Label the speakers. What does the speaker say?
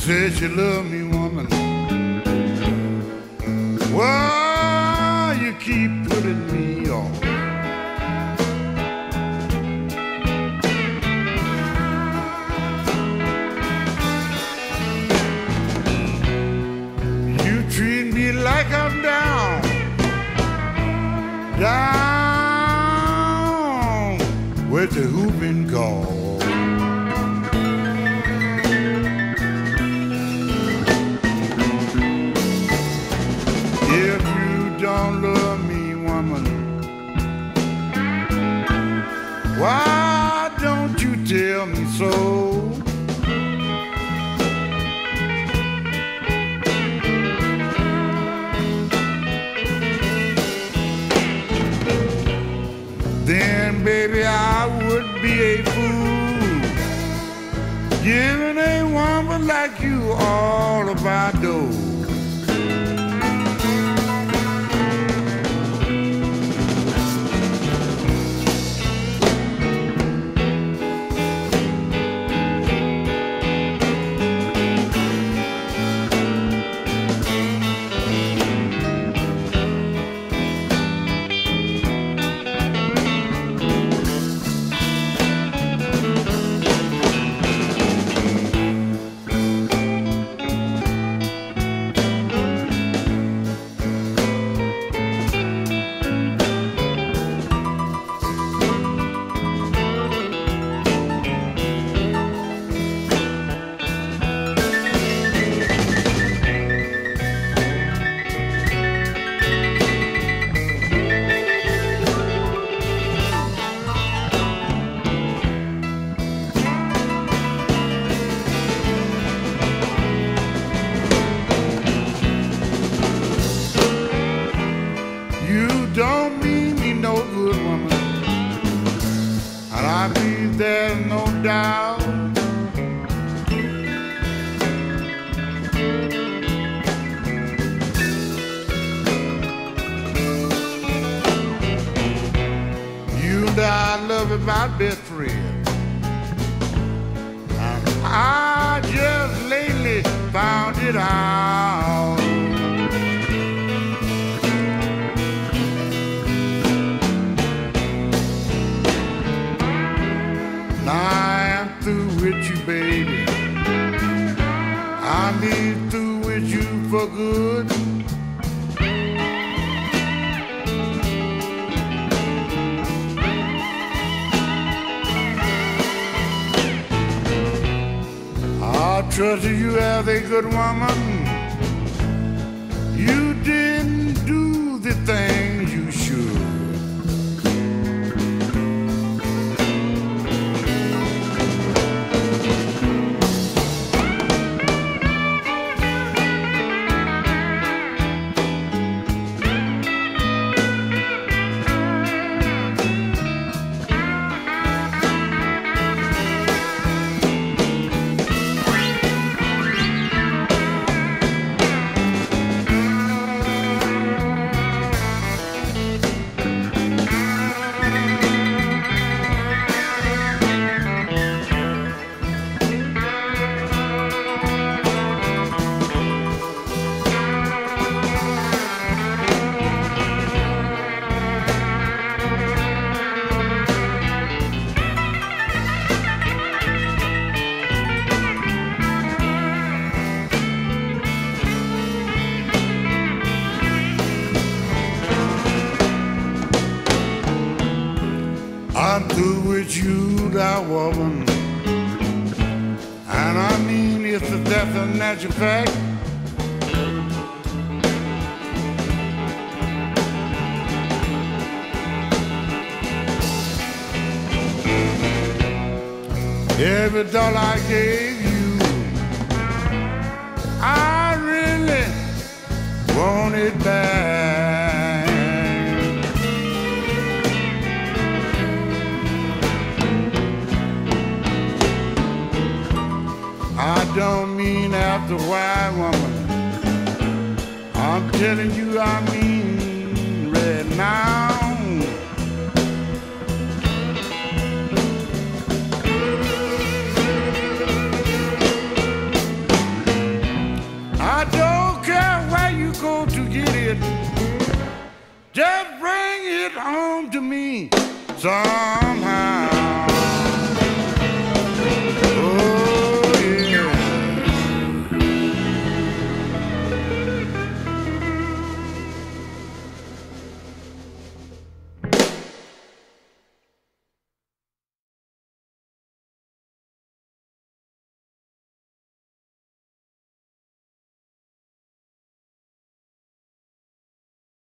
Speaker 1: said you love me, woman. Why you keep putting me off? You treat me like I'm down, down with the whooping call. If you don't love me, woman, why don't you tell me so? Then, baby, I would be a fool giving a woman like you all of my dough. Don't mean me no good, woman, and I believe there's no doubt. You and I love it, my best friend, and I just lately found it out. I am through with you, baby. I'm through with you for good. I trusted you as a good woman. You didn't do the things you should. I'm through with you, that woman, and I mean it's a death of natural fact. Every dollar I gave you, I really want it back. I don't mean after white woman, I'm telling you I mean right now. back home to me somehow.